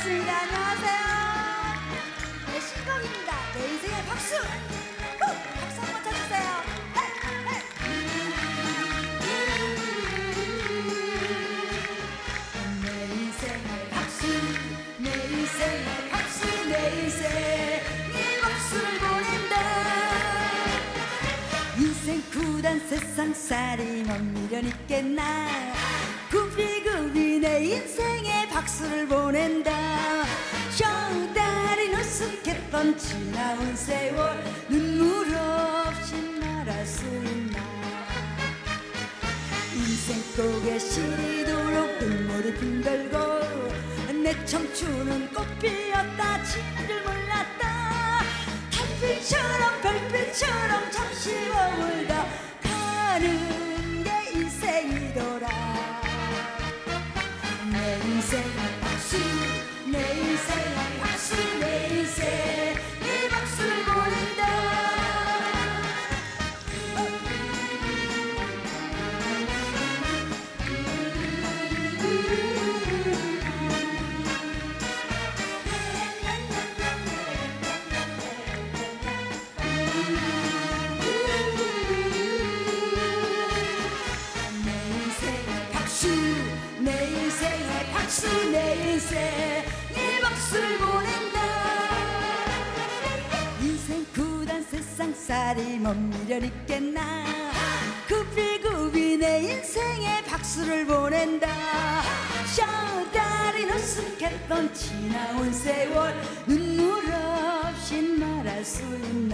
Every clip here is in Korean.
반갑습니다. 안녕하세요. 네, 신곡입니다. 내 인생의 박수. 박수 한번 쳐주세요. 내 인생의 박수, 내 인생의 박수, 내 인생 이 박수를 보낸다. 인생 구단 세상살이 뭔 미련 있겠나. 굽이굽이 내 인생에 박수를 보낸다. 저다리 노숙했던 지나온 세월 눈물 없이 말할 수 있나. 인생 속에 시리도록 눈물이 빙글고 내 청춘은 꽃 피었다 지는 줄 몰랐다. 달빛처럼 별빛처럼 잠시 머물다 가는 게 인생이더라. 내 인생의 박수, 내 인생의 박수, 내 인생 이 박수를 보낸다. 내 인생의 박수, 내 인생 이 박수를 보낸다. 인생 구단 세상살이 뭔 미련 있겠나. 굽이굽이 내 인생에 박수를 보낸다. 저다리 노숙했던 지나온 세월 눈물 없이 말할 수 있나.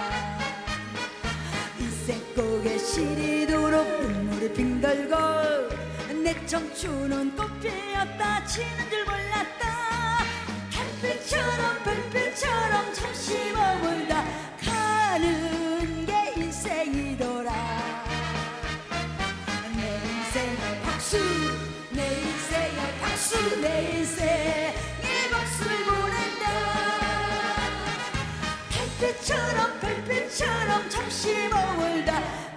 인생 꼭에 시리도록 눈물이 빙글고 내 청춘은 꽃 피었다 지는 줄 몰랐다. 달빛처럼 별빛처럼 잠시 머물다 가는 게 인생이더라. 내 인생의 박수, 내 인생의 박수, 내 인생 이 박수를 보낸다. 달빛처럼 별빛처럼 잠시 머물다